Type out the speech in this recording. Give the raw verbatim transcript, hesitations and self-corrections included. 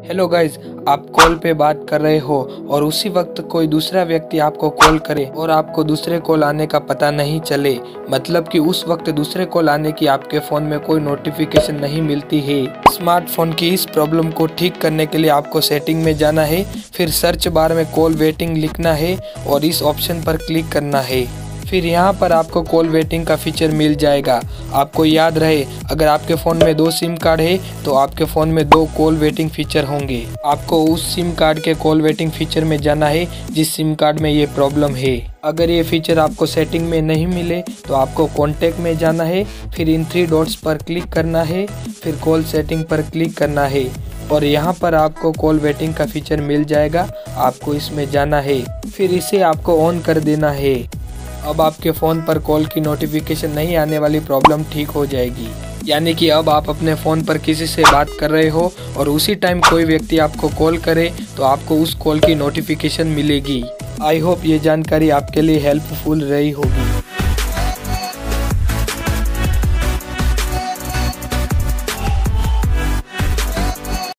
Hello guys, आप call पे बात कर रहे हो और उसी वक्त कोई दूसरा व्यक्ति आपको कॉल करे और आपको दूसरे कॉल आने का पता नहीं चले, मतलब कि उस वक्त दूसरे कॉल आने की आपके फ़ोन में कोई नोटिफिकेशन नहीं मिलती है। स्मार्टफोन की इस प्रॉब्लम को ठीक करने के लिए आपको सेटिंग में जाना है, फिर सर्च बार में कॉल वेटिंग लिखना है और इस ऑप्शन पर क्लिक करना है। फिर यहाँ पर आपको कॉल वेटिंग का फीचर मिल जाएगा। आपको याद रहे, अगर आपके फ़ोन में दो सिम कार्ड है तो आपके फ़ोन में दो कॉल वेटिंग फीचर होंगे। आपको उस सिम कार्ड के कॉल वेटिंग फीचर में जाना है जिस सिम कार्ड में ये प्रॉब्लम है। अगर ये फीचर आपको सेटिंग में नहीं मिले तो आपको कॉन्टैक्ट में जाना है, फिर इन थ्री डॉट्स पर क्लिक करना है, फिर कॉल सेटिंग पर क्लिक करना है और यहाँ पर आपको कॉल वेटिंग का फीचर मिल जाएगा। आपको इसमें जाना है, फिर इसे आपको ऑन कर देना है। अब आपके फ़ोन पर कॉल की नोटिफिकेशन नहीं आने वाली प्रॉब्लम ठीक हो जाएगी। यानी कि अब आप अपने फ़ोन पर किसी से बात कर रहे हो और उसी टाइम कोई व्यक्ति आपको कॉल करे तो आपको उस कॉल की नोटिफिकेशन मिलेगी। आई होप ये जानकारी आपके लिए हेल्पफुल रही होगी।